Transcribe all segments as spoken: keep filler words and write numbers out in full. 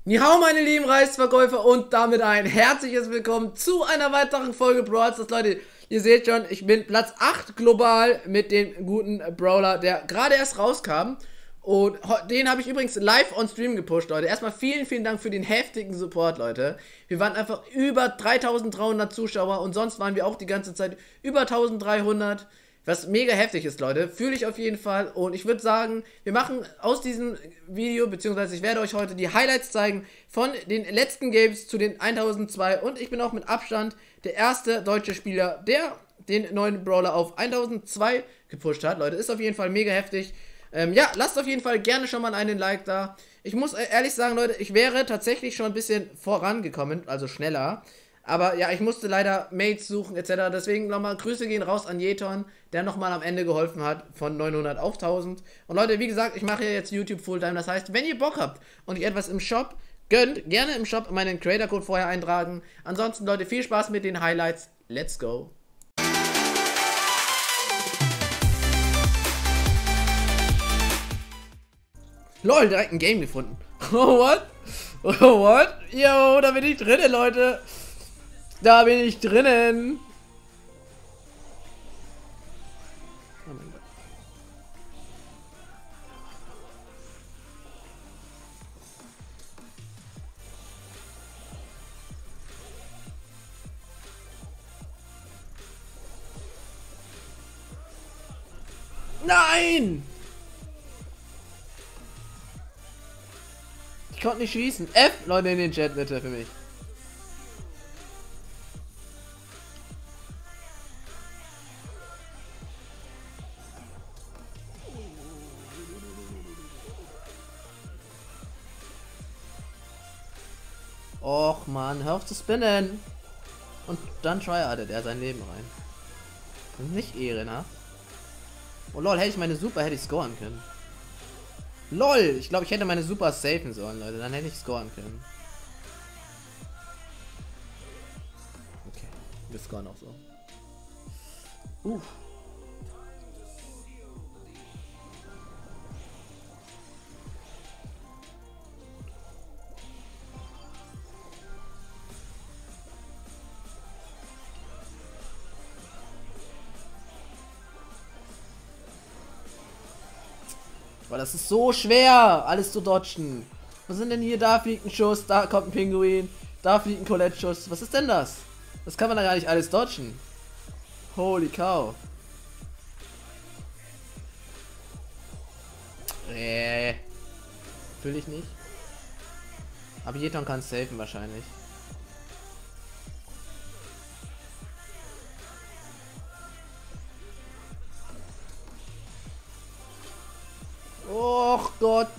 Nihau, meine lieben Reisverkäufer, und damit ein herzliches Willkommen zu einer weiteren Folge Brawl Stars. Leute, ihr seht schon, ich bin Platz acht global mit dem guten Brawler, der gerade erst rauskam. Und den habe ich übrigens live on Stream gepusht, Leute. Erstmal vielen, vielen Dank für den heftigen Support, Leute. Wir waren einfach über dreitausenddreihundert Zuschauer und sonst waren wir auch die ganze Zeit über eintausenddreihundert. Was mega heftig ist, Leute. Fühle ich auf jeden Fall. Und ich würde sagen, wir machen aus diesem Video, beziehungsweise ich werde euch heute die Highlights zeigen von den letzten Games zu den tausendzwei. Und ich bin auch mit Abstand der erste deutsche Spieler, der den neuen Brawler auf tausendzwei gepusht hat. Leute, ist auf jeden Fall mega heftig. Ähm, ja, lasst auf jeden Fall gerne schon mal einen Like da. Ich muss ehrlich sagen, Leute, ich wäre tatsächlich schon ein bisschen vorangekommen, also schneller. Aber ja, ich musste leider Mates suchen et cetera. Deswegen nochmal Grüße gehen raus an Jeton, der nochmal am Ende geholfen hat von neunhundert auf tausend. Und Leute, wie gesagt, ich mache ja jetzt YouTube Fulltime. Das heißt, wenn ihr Bock habt und ihr etwas im Shop gönnt, gerne im Shop meinen Creator Code vorher eintragen. Ansonsten, Leute, viel Spaß mit den Highlights. Let's go. Lol, direkt ein Game gefunden. Oh, what? Oh, what? Yo, da bin ich drinnen, Leute. Da bin ich drinnen. Oh mein Gott. Nein! Ich konnte nicht schießen. F, Leute, in den Chat bitte für mich. Och man, hör auf zu spinnen. Und dann tryhardet er sein Leben rein. Das ist nicht ehrenhaft. Oh lol, hätte ich meine Super, hätte ich scoren können. Lol, ich glaube, ich hätte meine Super safen sollen, Leute. Dann hätte ich scoren können. Okay, wir scoren auch so. Uff. Weil das ist so schwer, alles zu dodgen. Was sind denn hier? Da fliegt ein Schuss, da kommt ein Pinguin, da fliegt ein Colette-Schuss. Was ist denn das? Das kann man da gar nicht alles dodgen. Holy cow. Äh. Fühl ich nicht. Aber Jeton kann es safen wahrscheinlich. Och Gott.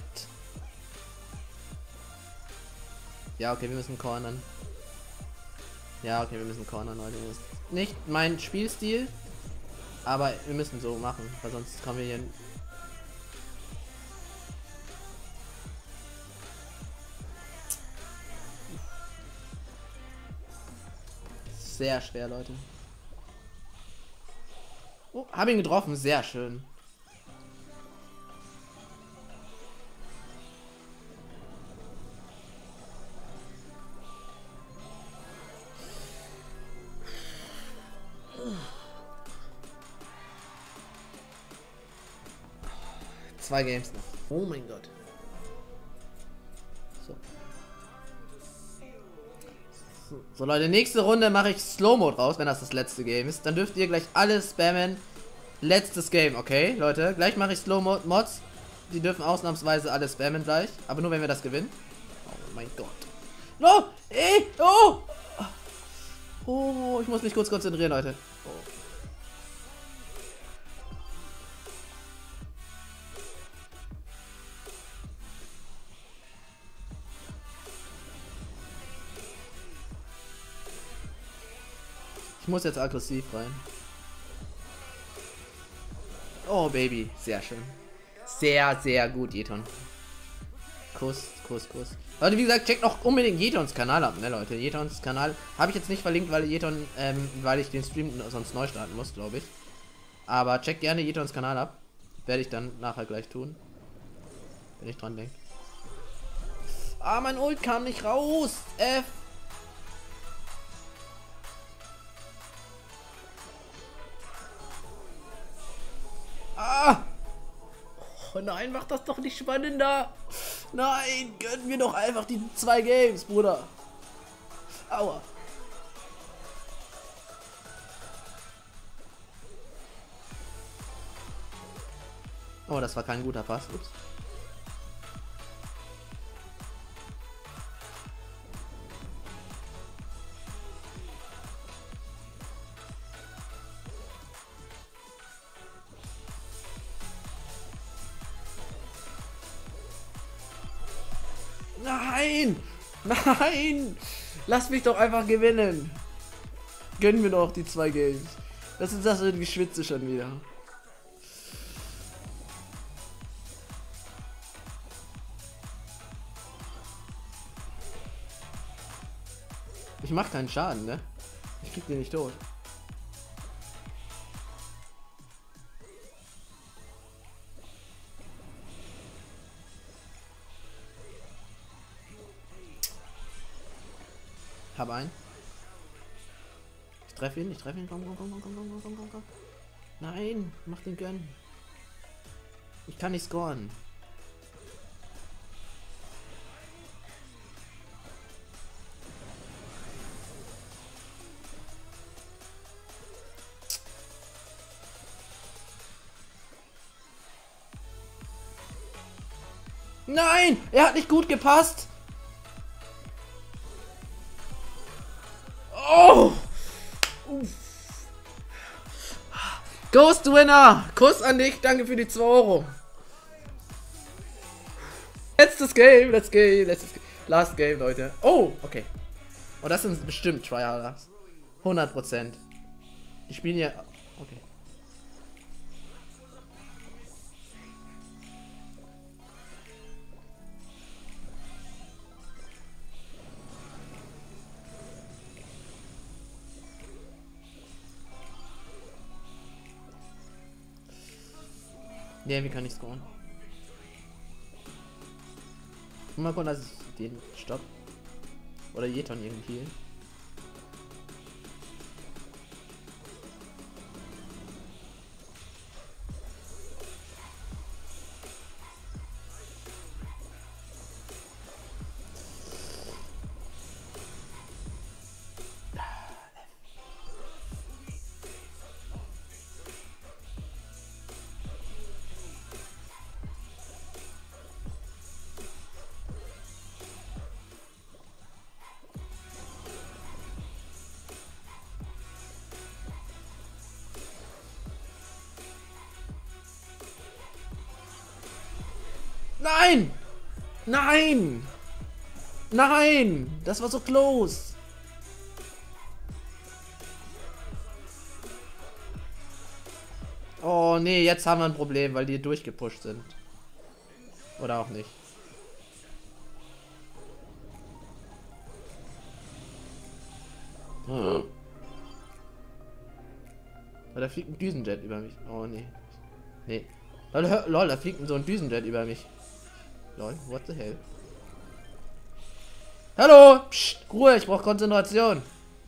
Ja, okay, wir müssen cornern. Ja, okay, wir müssen cornern, Leute. Das ist nicht mein Spielstil. Aber wir müssen so machen, weil sonst kommen wir hier... Sehr schwer, Leute. Oh, hab ihn getroffen, sehr schön. Zwei Games noch. Oh mein Gott. So. So, so Leute, nächste Runde mache ich Slow Mode raus, wenn das das letzte Game ist. Dann dürft ihr gleich alle spammen. Letztes Game, okay, Leute. Gleich mache ich Slow Mode Mods. Die dürfen ausnahmsweise alle spammen gleich. Aber nur wenn wir das gewinnen. Oh mein Gott. No! Eh! Oh! Oh, ich muss mich kurz konzentrieren, Leute. Oh. Ich muss jetzt aggressiv rein. Oh, Baby. Sehr schön. Sehr, sehr gut, Jeton. Kuss, Kuss, Kuss. Leute, wie gesagt, checkt auch unbedingt Jetons Kanal ab, ne, Leute. Jetons Kanal habe ich jetzt nicht verlinkt, weil Jeton, ähm, weil ich den Stream sonst neu starten muss, glaube ich. Aber checkt gerne Jetons Kanal ab. Werde ich dann nachher gleich tun. Wenn ich dran denke. Ah, mein Ult kam nicht raus. F. Ah. Oh nein, mach das doch nicht spannender. Nein, gönnen wir doch einfach die zwei Games, Bruder. Aua. Oh, das war kein guter Pass. Ups. Nein! Nein! Lass mich doch einfach gewinnen. Gönnen wir doch die zwei Games. Das ist das irgendwie Geschwitze schon wieder. Ich mach keinen Schaden, ne? Ich krieg den nicht tot. Hab einen. Ich treffe ihn, ich treffe ihn. Komm, komm, komm, komm, komm, komm, komm, komm. Nein, mach den gönnen. Ich kann nicht scoren. Nein, er hat nicht gut gepasst. Oh! Uff. Ghost Winner! Kuss an dich, danke für die zwei Euro. Letztes Game, let's go, letztes Game. Last Game, Leute. Oh, okay. Oh, das sind bestimmt Tryharders. hundert Prozent. Die spielen ja... Okay. Ne, wie kann ich scoren? Mal gucken, dass ich den stopp. Oder Jeton irgendwie. Nein! Nein! Nein! Das war so close! Oh nee, jetzt haben wir ein Problem, weil die durchgepusht sind. Oder auch nicht. Hm. Da fliegt ein Düsenjet über mich. Oh nee. Nee. Lol, lol, da fliegt so ein Düsenjet über mich. Lol, what the hell? Hallo! Psst, Ruhe, ich brauche Konzentration.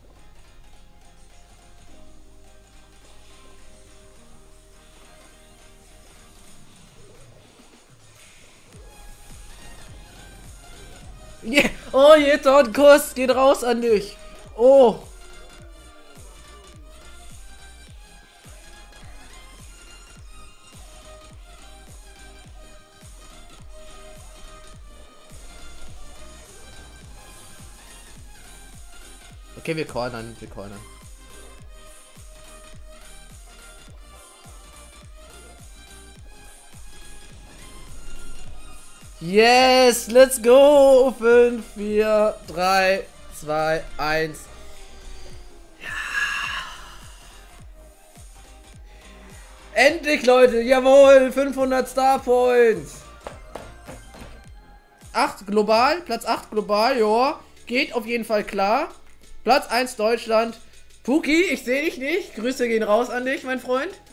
Yeah. Oh, jeder ein Kuss geht raus an dich. Oh. Okay, wir cornern, wir cornern. Yes, let's go! fünf, vier, drei, zwei, eins. Ja. Endlich, Leute! Jawohl! fünfhundert Star Points! acht global, Platz acht global, ja. Geht auf jeden Fall klar. Platz eins Deutschland. Puki, ich sehe dich nicht. Grüße gehen raus an dich, mein Freund.